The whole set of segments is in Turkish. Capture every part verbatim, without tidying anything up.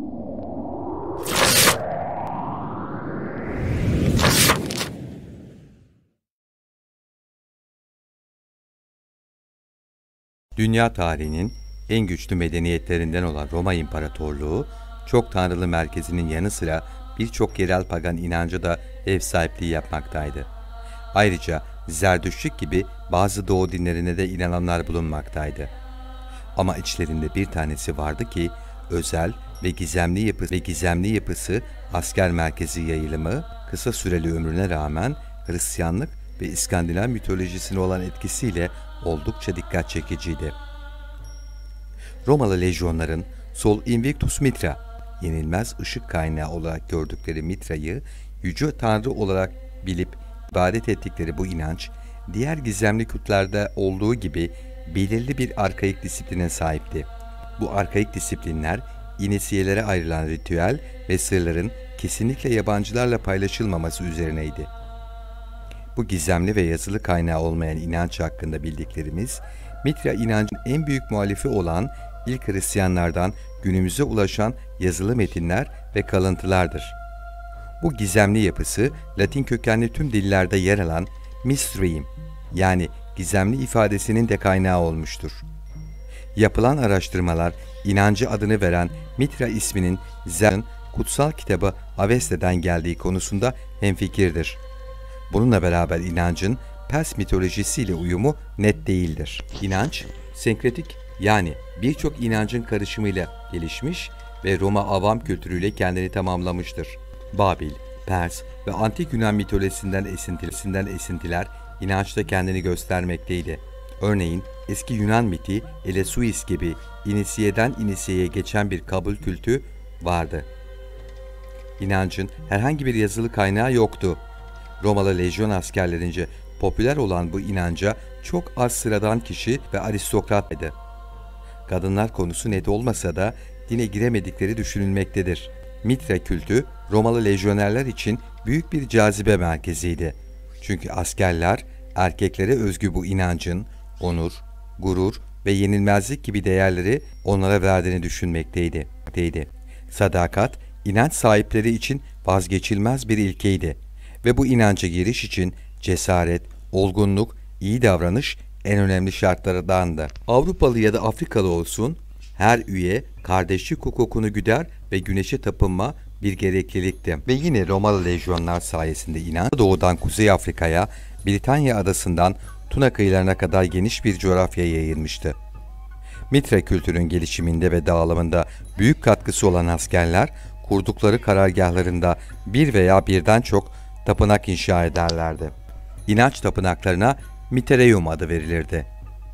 Dünya tarihinin en güçlü medeniyetlerinden olan Roma İmparatorluğu, çok tanrılı merkezinin yanı sıra birçok yerel pagan inancı da ev sahipliği yapmaktaydı. Ayrıca Zerdüştlük gibi bazı doğu dinlerine de inananlar bulunmaktaydı. Ama içlerinde bir tanesi vardı ki, özel ve gizemli yapısı ve gizemli yapısı asker merkezi yayılımı, kısa süreli ömrüne rağmen Hristiyanlık ve İskandinav mitolojisine olan etkisiyle oldukça dikkat çekiciydi. Romalı lejyonların Sol Invictus Mitra, yenilmez ışık kaynağı olarak gördükleri Mitra'yı yüce tanrı olarak bilip ibadet ettikleri bu inanç, diğer gizemli kültlerde olduğu gibi belirli bir arkaik disipline sahipti. Bu arkaik disiplinler, inisiyelere ayrılan ritüel ve sırların kesinlikle yabancılarla paylaşılmaması üzerineydi. Bu gizemli ve yazılı kaynağı olmayan inanç hakkında bildiklerimiz, Mitra inancının en büyük muhalifi olan ilk Hristiyanlardan günümüze ulaşan yazılı metinler ve kalıntılardır. Bu gizemli yapısı, Latin kökenli tüm dillerde yer alan mysterium, yani gizemli ifadesinin de kaynağı olmuştur. Yapılan araştırmalar, inancı adını veren Mitra isminin Zeus'un kutsal kitabı Avesta'dan geldiği konusunda hemfikirdir. Bununla beraber inancın Pers mitolojisiyle uyumu net değildir. İnanç, senkretik, yani birçok inancın karışımıyla gelişmiş ve Roma avam kültürüyle kendini tamamlamıştır. Babil, Pers ve Antik Yunan mitolojisinden esintilerinden esintiler inançta kendini göstermekteydi. Örneğin eski Yunan miti Elesuis gibi inisiyeden inisiyeye geçen bir kabul kültü vardı. İnancın herhangi bir yazılı kaynağı yoktu. Romalı lejyon askerlerince popüler olan bu inanca çok az sıradan kişi ve aristokrattaydı. Kadınlar konusu net olmasa da dine giremedikleri düşünülmektedir. Mitra kültü Romalı lejyonerler için büyük bir cazibe merkeziydi. Çünkü askerler erkeklere özgü bu inancın onur, gurur ve yenilmezlik gibi değerleri onlara verdiğini düşünmekteydi. Sadakat, inanç sahipleri için vazgeçilmez bir ilkeydi ve bu inanca giriş için cesaret, olgunluk, iyi davranış en önemli şartlardandı. Avrupalı ya da Afrikalı olsun, her üye kardeşlik hukukunu güder ve güneşe tapınma bir gereklilikti. Ve yine Romalı lejyonlar sayesinde inanç doğudan Kuzey Afrika'ya, Britanya adasından Tuna kıyılarına kadar geniş bir coğrafyaya yayılmıştı. Mitra kültürün gelişiminde ve dağılımında büyük katkısı olan askerler, kurdukları karargahlarında bir veya birden çok tapınak inşa ederlerdi. İnanç tapınaklarına Mitereum adı verilirdi.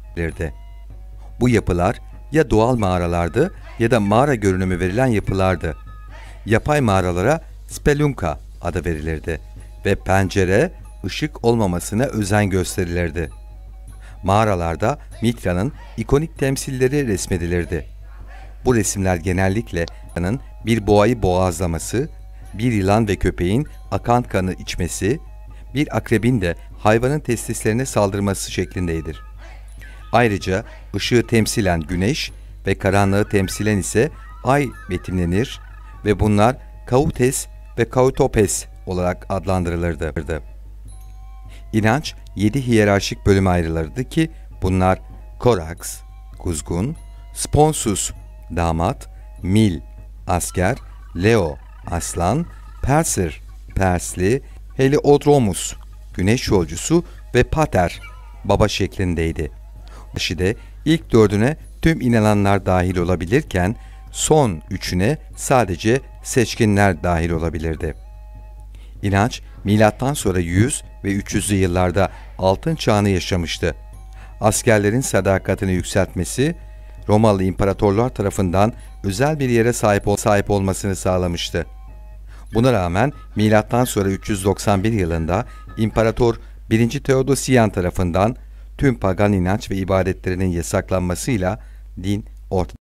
Bu yapılar ya doğal mağaralardı ya da mağara görünümü verilen yapılardı. Yapay mağaralara Spelunka adı verilirdi ve pencere, ışık olmamasına özen gösterilirdi. Mağaralarda Mitra'nın ikonik temsilleri resmedilirdi. Bu resimler genellikle bir boğayı boğazlaması, bir yılan ve köpeğin akan kanı içmesi, bir akrebin de hayvanın testislerine saldırması şeklindeydir. Ayrıca ışığı temsilen güneş ve karanlığı temsilen ise ay betimlenir ve bunlar Kautes ve Kautopes olarak adlandırılırdı. İnanç yedi hiyerarşik bölüme ayrılırdı ki bunlar Korax, kuzgun, Sponsus, damat, Mil, asker, Leo, aslan, Perser, Persli, Heliodromus, güneş yolcusu ve Pater, baba şeklindeydi. Başıda ilk dördüne tüm inananlar dahil olabilirken son üçüne sadece seçkinler dahil olabilirdi. İnanç milattan sonra yüz ve üç yüzlü yıllarda altın çağını yaşamıştı. Askerlerin sadakatini yükseltmesi Romalı imparatorlar tarafından özel bir yere sahip, ol sahip olmasını sağlamıştı. Buna rağmen milattan sonra üç yüz doksan bir yılında İmparator birinci Theodosian tarafından tüm pagan inanç ve ibadetlerinin yasaklanmasıyla din ortadan